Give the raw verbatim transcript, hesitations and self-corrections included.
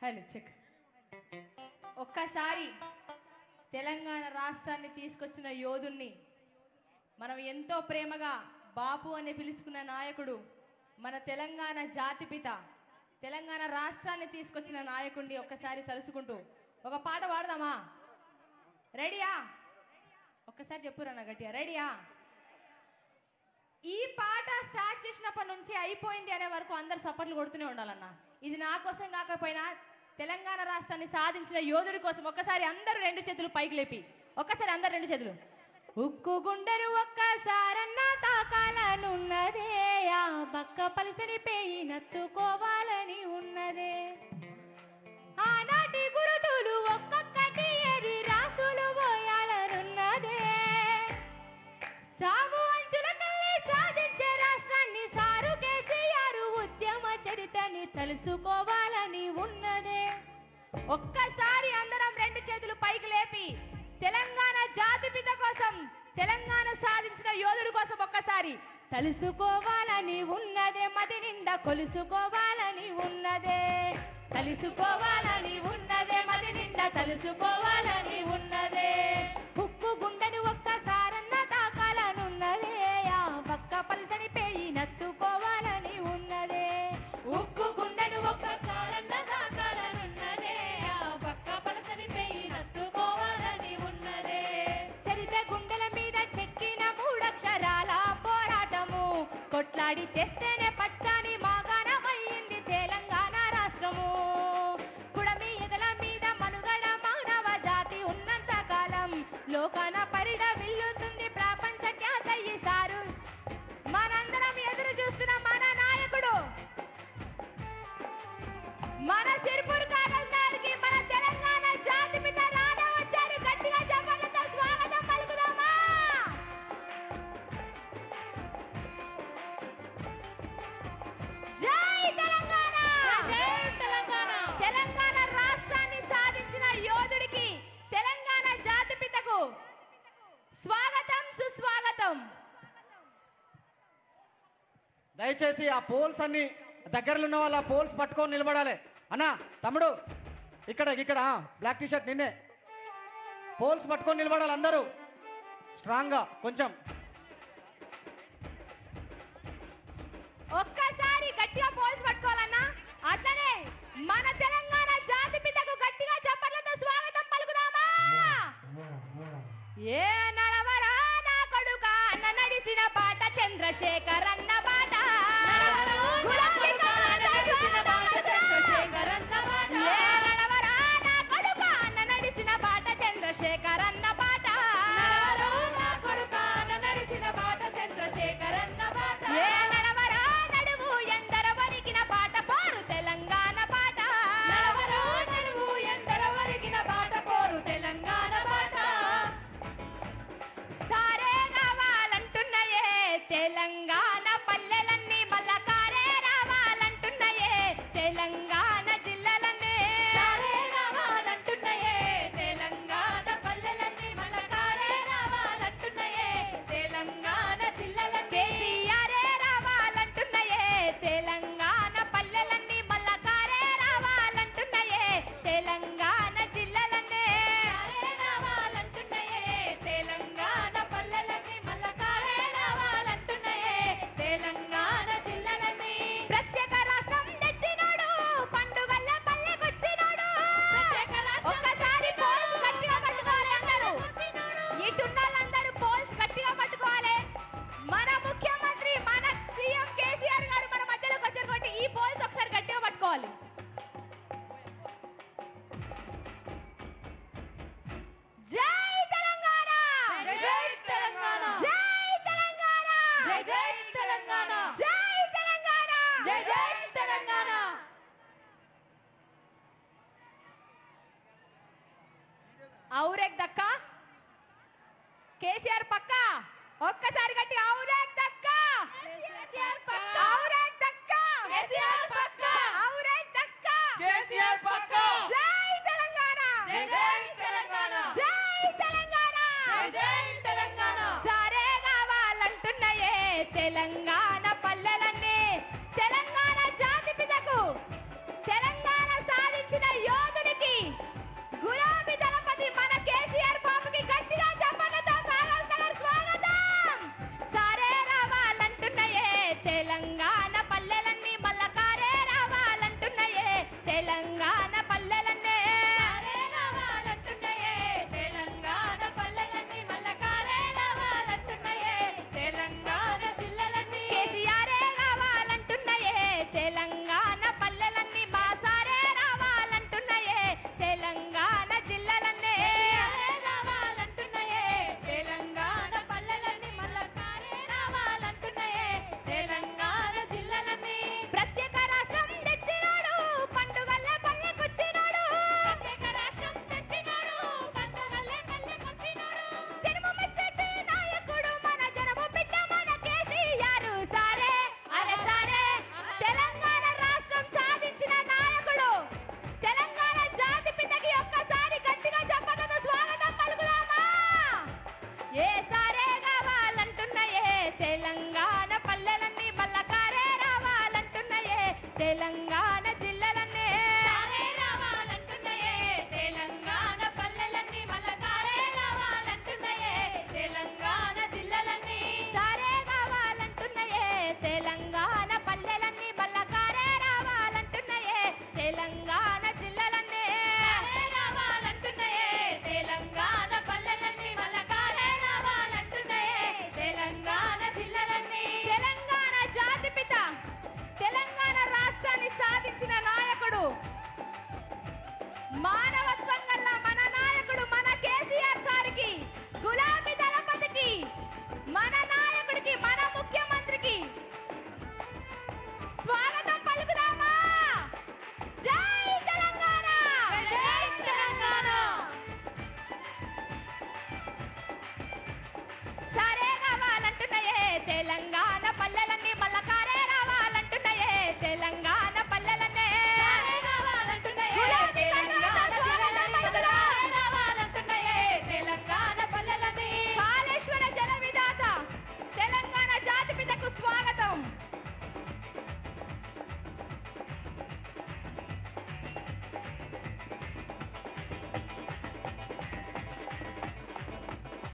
Hello check. ఒక్కసారి తెలంగాణ రాష్ట్రాన్ని తీసుకొచ్చిన యోధుణ్ణి, మనం ఎంతో ప్రేమగా బాపు అని పిలుచుకున్న నాయకుడు, మన తెలంగాణ జాతిపిత, తెలంగాణ రాష్ట్రాన్ని తీసుకొచ్చిన నాయకుడిని ఒక్కసారి తలుచుకుంటూ ఒక పాట పాడదామా? రెడీయా? ఒక్కసారి చెప్పురన్న గట్టిగా, రెడీయా? ఈ పాట స్టార్ట్ చేసినప్పటి నుంచి అయిపోయింది అనే వరకు అందరు సపోర్ట్లు కొడుతూనే ఉండాలన్న. ఇది నా కోసం కాకపోయినా తెలంగాణ రాష్ట్రాన్ని సాధించిన యోధుడి కోసం ఒక్కసారి అందరూ రెండు చేతులు పైకి లేపి, ఒక్కసారి అందరు రెండు చేతులు. ఉక్కు గుండెను ఒక్కసారన్నా తాకాలనున్నదే, ఆ బక్క పలిసని పేయి నత్తుకోవాలని ఉన్నదే, ఆనాటి గురుతులు ఒక్కొక్కటి ఎరి రాసులు పోయాలనున్నదే, సాగు అంచుల కల్లి సాధించే రాష్ట్రాన్ని సారు కేసీఆర్ ఉద్యమ చరితని తెలుసుకోవాలని ఉన్నదే. ఒక్కసారి అందరం రెండు చేతులు పైకి లేపి తెలంగాణ జాతిపిత కోసం, తెలంగాణ సాధించిన యోధుడి కోసం ఒక్కసారి తెలుసుకోవాలని ఉన్నదే, మది నిండా కొలుసుకోవాలని ఉన్నదే, తెలుసుకోవాలని ఉన్నదే, మది నిండా తెలుసుకోవాలని ఉన్నదే, ఉక్కు గుండెను ఒక్కసారన్న తాకాలనున్నదే, ఆ పక్క పలిసని పేయి నత్తుకోవాలని ఉన్నదే, ఉక్కు గుండెను ఒక్కసారన్న తాకాలనున్నదే, ఆ పక్క పలసని పేయి నత్తుకోవాలని ఉన్నదే, చరిత గుండెల మీద చెక్కిన మూడక్షరాల పోరాటము కొట్లాడి తెస్తేనే పచ్చని మాగాణమయ్యింది తెలంగాణ రాష్ట్రము, పుడమి ఎదల మీద మనుగడ మానవ జాతి ఉన్నంత కాలం లోకాన పరిడ విల్లుతుంది ప్రపంచ ఖ్యాత ఈసారు, మనందరం ఎదురు చూస్తున్న మన నాయకుడు, మన సిర్పూర్ కాగజ్ గారికి మన తెలంగాణ జాతిపిత రానా వచ్చారు. గట్టిగా చెప్పాలంటే స్వాగతం పలుకుదామా? జై తెలంగాణ, జై తెలంగాణ. తెలంగాణ రాష్ట్రాన్ని సాధించిన యోధుడికి, తెలంగాణ జాతిపితకు స్వాగతం, సుస్వాగతం. దయచేసి ఆ పోల్స్ అన్ని దగ్గరలో ఉన్న వాళ్ళు ఆ పోల్స్ పట్టుకొని నిలబడాలి. అన్నా తమ్ముడు ఇక్కడ ఇక్కడ బ్లాక్ టీ షర్ట్ నిన్నే, పోల్స్ పట్టుకొని నిలబడాలి అందరూ స్ట్రాంగ్గా కొంచెం. ఒక్కసారి గట్టిగా పోల్స్ పట్టుకోవాలన్నా. అట్లనే మన తెలంగాణ జాతిపితకు గట్టిగా చప్పట్లతో స్వాగతం పలుకుదామా? ఏ నడవరా నా కొడుక అన్న నడిసిన పాట చంద్రశేఖర్ అన్న పాట, గులాబీ కాంత నడిసిన పాట చంద్రశేఖర్ అన్న పాట, ఏ నడవరా నా కొడుక అన్న నడిసిన పాట చంద్రశేఖర్ అన్న పాట, నడవరా నా కొడుక అన్న నడిసిన పాట చంద్రశేఖర్ అన్న పాట, ఏ నడవరా నడువు ఎందర వరికిన పాట పోరు తెలంగాణ పాట, నడవరా నడువు ఎందర వరికిన పాట పోరు తెలంగాణ పాట, సారే రావాలంటున్నాయే తెలంగాణ పల్లెలన్నీ మళ్ళా కారే రావాలంటున్నాయే తెలంగాణ జిల్లాలన్నీ, సారే రావాలంటున్నాయే తెలంగాణ పల్లెలన్నీ మళ్ళా కారే రావాలంటున్నాయే తెలంగాణ జిల్లాలన్నీ, కేసీఆరే రావాలంటున్నాయే తెలంగాణ పల్లెలన్నీ మళ్ళా కారే రావాలంటున్నాయే తెలంగాణ జిల్లాలన్నీ, కారే రావాలంటున్నాయే తెలంగాణ పల్లెలన్నీ మళ్ళా కారే రావాలంటున్నాయే తెలంగాణ జిల్లాలన్నీ, ప్రత్యేక రాష్ట్రం తెచ్చినోడు పండుగల్ల పల్లెకొచ్చినోడు, ఒక్కసారి పోల్స్ గట్టిగా పట్టుకోవాలి అందరూ, ఇటున్న వాళ్ళందరూ పోల్స్ గట్టిగా పట్టుకోవాలి. మన ముఖ్యమంత్రి మన సీఎం కేసీఆర్ గారు మన మధ్యలోకి వచ్చారు కాబట్టి ఈ పోల్స్ ఒకసారి గట్టిగా పట్టుకోవాలి. జై తెలంగాణ, జై తెలంగాణ, జై తెలంగాణ, జై జై తెలంగాణ, జై తెలంగాణ, జై జై తెలంగాణ. ఔరేక్ దక్క కేసీఆర్ పక్క, ఒక్కసారి గట్టి ఔరేక్ దక్క, కేసీఆర్ పక్క, ఔరేక్ దక్క, కేసీఆర్ పక్క, ఔరేక్ దక్క, కేసీఆర్ పక్క. జై తెలంగాణ, జై జై